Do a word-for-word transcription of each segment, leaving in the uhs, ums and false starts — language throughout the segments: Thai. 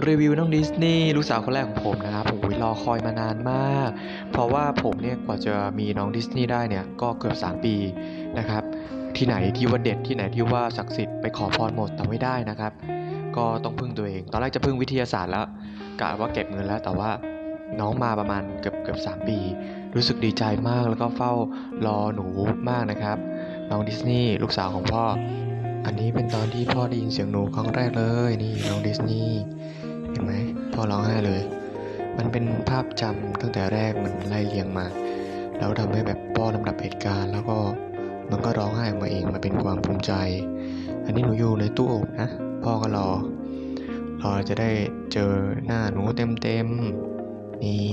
รีวิวน้องดิสนีย์ลูกสาวคนแรกของผมนะครับผมรอคอยมานานมากเพราะว่าผมเนี่ยกว่าจะมีน้องดิสนีย์ได้เนี่ยก็เกือบสามปีนะครับที่ไหนที่ว่าเด็ดที่ไหนที่ว่าศักดิ์สิทธิ์ไปขอพรหมดแต่ไม่ได้นะครับก็ต้องพึ่งตัวเองตอนแรกจะพึ่งวิทยาศาสตร์แล้วกะว่าเก็บเงินแล้วแต่ว่าน้องมาประมาณเกือบเกือบสามปีรู้สึกดีใจมากแล้วก็เฝ้ารอหนูมากนะครับน้องดิสนีย์ลูกสาวของพ่ออันนี้เป็นตอนที่พ่อได้ยินเสียงหนูครั้งแรกเลยนี่น้องดิสนีย์เห็นไหมพ่อร้องไห้เลยมันเป็นภาพจำตั้งแต่แรกมันไล่เรียงมาแล้วทำให้แบบพ่อลำดับเหตุการณ์แล้วก็มันก็ร้องไห้ออกมาเองมันเป็นความภูมิใจอันนี้หนูอยู่ในตู้อบนะพ่อก็รอรอจะได้เจอหน้าหนูเต็มๆนี่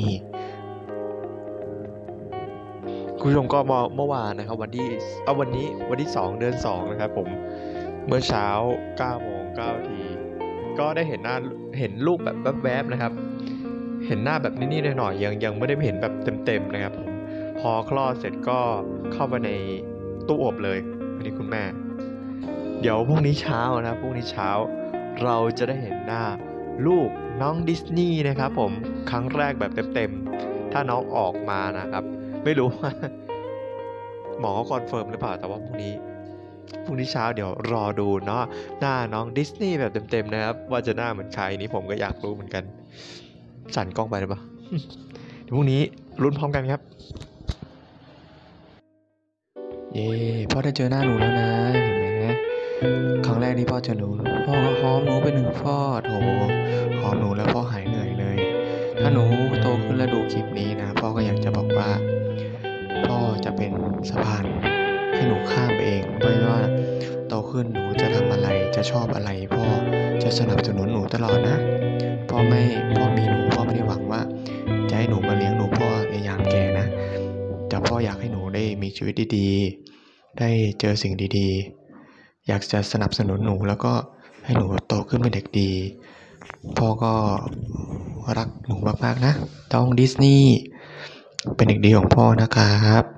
คุณผู้ชมก็เมื่อวานนะครับวันที่เอาวันนี้วันที่สองเดือนสองนะครับผมเมื่อเช้าเก้าโมงเก้านาทีก็ได้เห็นหน้าเห็นรูปแบบแวบๆนะครับเห็นหน้าแบบนิดๆหน่อยๆยังยังไม่ได้เห็นแบบเต็มๆนะครับผมพอคลอดเสร็จก็เข้าไปในตู้อบเลยอันนี้คุณแม่เดี๋ยวพรุ่งนี้เช้านะครับพรุ่งนี้เช้าเราจะได้เห็นหน้าลูกน้องดิสนีย์นะครับผมครั้งแรกแบบเต็มๆถ้าน้องออกมานะครับไม่รู้ว่าหมอเขาคอนเฟิร์มหรือเปล่าแต่ว่าพรุ่งนี้พรุ่งนี้เช้าเดี๋ยวรอดูเนาะหน้าน้องดิสนีย์แบบเต็มๆนะครับว่าจะหน้าเหมือนใครนี่ผมก็อยากรู้เหมือนกันสั่นกล้องไปหรือเปล่า เดี๋ยวพรุ่งนี้ลุ้นพร้อมกันครับเย่พ่อได้เจอหน้าหนูแล้วนะเห็นไหมครั้งแรกที่พ่อเจอหนูพ่อก็หอมหนูไปหนึ่งฟอดโอ้หอมหนูแล้วพ่อหายเหนื่อยเลยถ้าหนูโตขึ้นแล้วดูคลิปนี้นะพ่อก็อยากจะบอกว่าพ่อจะเป็นสะพานให้หนูข้ามไปเองไม่ว่าโตขึ้นหนูจะทำอะไรจะชอบอะไรพ่อจะสนับสนุนหนูตลอดนะพ่อไม่พ่อมีหนูพ่อไม่ได้หวังว่าจะให้หนูมาเลี้ยงหนูพ่อในยามแก่นะแต่พ่ออยากให้หนูได้มีชีวิตดีๆได้เจอสิ่งดีๆอยากจะสนับสนุนหนูแล้วก็ให้หนูโตขึ้นเป็นเด็กดีพ่อก็รักหนูมากๆนะต้องดิสนีย์เป็นเด็กดีของพ่อนะครับ